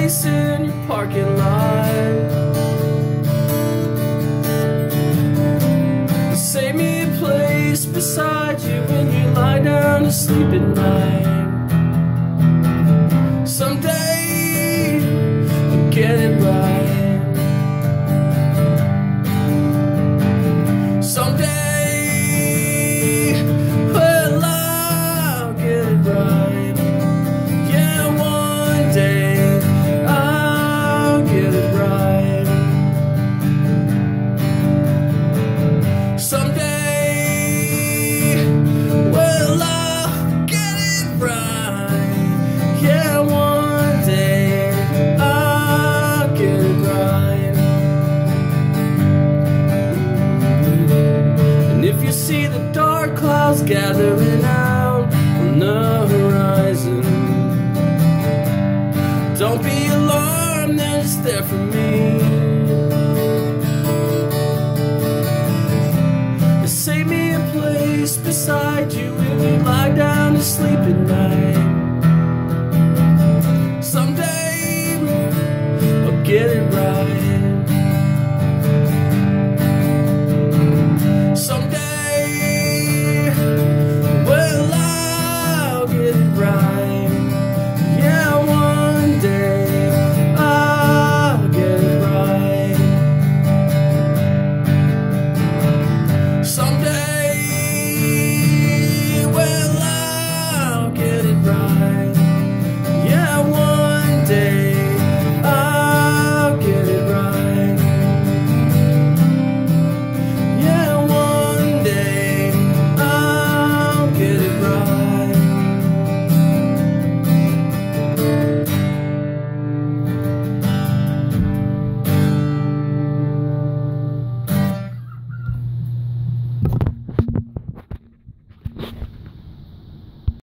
place in your parking lot. Save me a place beside you when you lie down to sleep at night. Someday I'll get it right. Someday, well, I'll get it right. Yeah, one day I'll get it right. Someday, well, I'll get it right. Yeah, one day I'll get it right. And if you see the dark clouds gathering out on the horizon, don't be alarmed, they're just there for me. Save me a place beside you when you lie down to sleep at night.